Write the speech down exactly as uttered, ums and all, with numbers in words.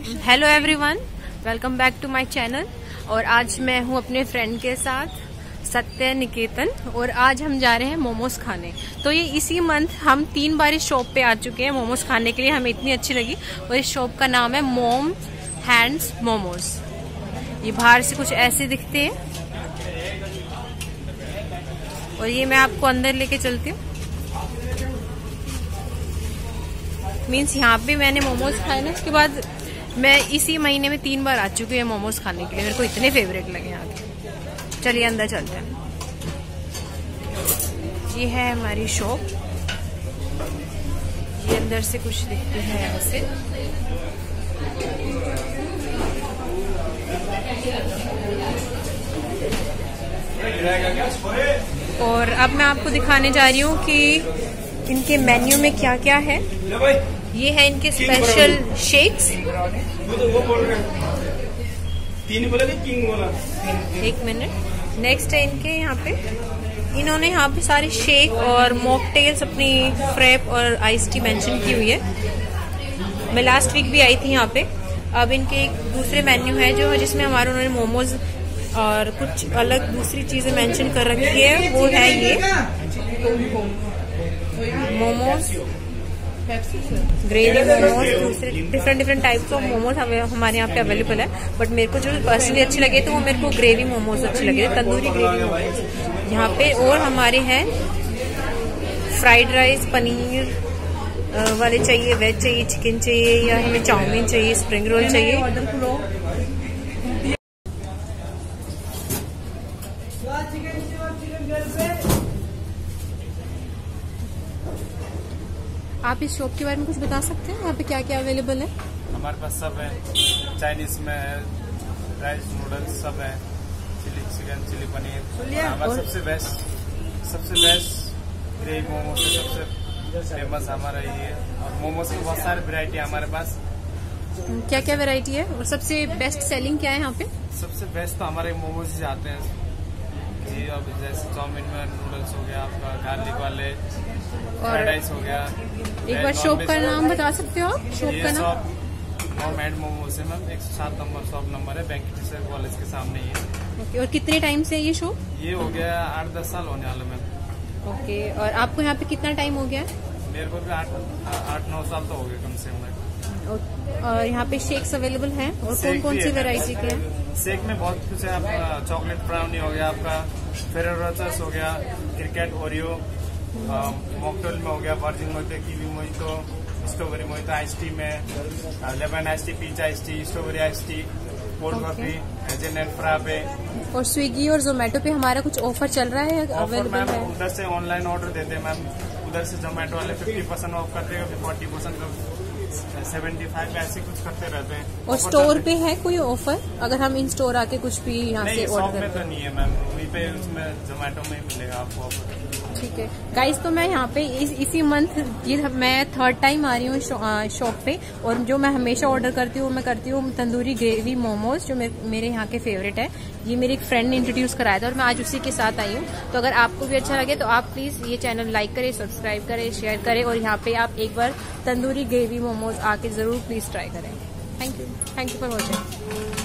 Hello everyone, welcome back to my channel. और आज मैं हूं अपने फ्रेंड के साथ सत्य निकेतन और आज हम जा रहे हैं मोमोज खाने। तो ये इसी मंथ हम तीन बार इस शॉप पे आ चुके हैं मोमोज खाने के लिए, हमें इतनी अच्छी लगी। और इस शॉप का नाम है मॉम हैंड्स मोमोज। ये बाहर से कुछ ऐसे दिखते हैं और ये मैं आपको अंदर लेके चलती हूँ। मीन्स यहाँ पे मैंने मोमोज खाए ना, उसके बाद मैं इसी महीने में तीन बार आ चुकी हूँ मोमोज खाने के लिए। मेरे को इतने फेवरेट लगे यहाँ के। चलिए अंदर चलते हैं। ये है हमारी शॉप। ये अंदर से कुछ दिखती है ऐसे। और अब मैं आपको दिखाने जा रही हूँ कि इनके मेन्यू में क्या क्या है। ये है इनके स्पेशल शेक्स। एक मिनट। नेक्स्ट है इनके यहाँ पे, इन्होंने यहाँ पे सारे शेक और मॉकटेल्स अपनी फ्रेप और आइस टी मेंशन की हुई है। मैं लास्ट वीक भी आई थी यहाँ पे। अब इनके एक दूसरे मेन्यू है जो जिसमें हमारे उन्होंने मोमोज और कुछ अलग दूसरी चीजें मेंशन कर रखी है। वो है ये मोमोज, ग्रेवी मोमोज, दूसरे different different types of momos हमारे यहाँ पे अवेलेबल है। बट मेरे को जो पर्सनली अच्छे लगे तो वो मेरे को ग्रेवी मोमोज अच्छे लगे, तंदूरी ग्रेवी मोमोज यहाँ पे। और हमारे हैं फ्राइड राइस, पनीर वाले चाहिए, वेज चाहिए, चिकन चाहिए, या हमें चाउमीन चाहिए, स्प्रिंग रोल चाहिए। आप इस शॉप के बारे में कुछ बता सकते हैं, यहाँ पे क्या क्या अवेलेबल है? हमारे पास सब है। चाइनीज में है, राइस नूडल्स सब है, चिली चिकन, चिली पनीर। हमारा सबसे बेस्ट सबसे बेस्ट ग्रेवी मोमोज है, सबसे फेमस हमारा ये है। और मोमोज की बहुत सारी वैरायटी है हमारे पास। क्या क्या वैरायटी है और सबसे बेस्ट सेलिंग क्या है यहाँ पे? सबसे बेस्ट तो हमारे मोमोज ही आते हैं जी। अब जैसे चाउमीन में नूडल्स हो गया आपका, गार्लिक वाले, फ्राइड राइस हो गया। एक बार शॉप का नाम बता सकते हो आप? शॉप का नाम मॉम हैंड्स मोमोज है मैम। एक सौ सात नंबर शॉप नंबर है, बैंक कॉलेज के सामने ही है। ओके। और कितने टाइम से ये शॉप? ये हो गया आठ दस साल होने वाला मैम। ओके। और आपको यहाँ पे कितना टाइम हो गया? मेरे को भी आठ आठ नौ साल तो हो गए कम से कम। और यहाँ पे शेक्स अवेलेबल हैं और कौन कौन सी वेरायटी के हैं? शेक में बहुत कुछ है आपका। चॉकलेट ब्राउनी हो गया आपका, फेरेरो रोचर्स हो गया, क्रिकेट ओरियो, मॉकटेल में हो गया virgin mojito, kiwi mojito, strawberry mojito, ice tea में lemon ice tea, peach ice tea, strawberry ice tea, cold coffee, hazelnut frappe. और स्विगी और जोमेटो पे हमारा कुछ ऑफर चल रहा है अवेलेबल है? उधर से ऑनलाइन ऑर्डर देते हैं मैम, उधर से जोमेटो वाले फिफ्टी परसेंट ऑफ करते हैं, फोर्टी परसेंट सेवेंटी फाइव ऐसे कुछ करते रहते हैं। और स्टोर पे है कोई ऑफर अगर हम इन स्टोर आके कुछ भी यहाँ से ऑर्डर में तो नहीं है मैम, वहीं पे उसमें जोमेटो में ही मिलेगा आपको ऑफर। ठीक है गाइस, तो मैं यहाँ पे इस, इसी मंथ ये मैं थर्ड टाइम आ रही हूँ शॉप पे। और जो मैं हमेशा ऑर्डर करती हूँ मैं करती हूँ तंदूरी ग्रेवी मोमोज, जो मेरे, मेरे यहाँ के फेवरेट है। ये मेरे एक फ्रेंड ने इंट्रोड्यूस कराया था और मैं आज उसी के साथ आई हूँ। तो अगर आपको भी अच्छा लगे तो आप प्लीज ये चैनल लाइक करें, सब्सक्राइब करें, शेयर करें और यहाँ पे आप एक बार तंदूरी ग्रेवी मोमोज आके जरूर प्लीज ट्राई करें। Thank you thank you for watching.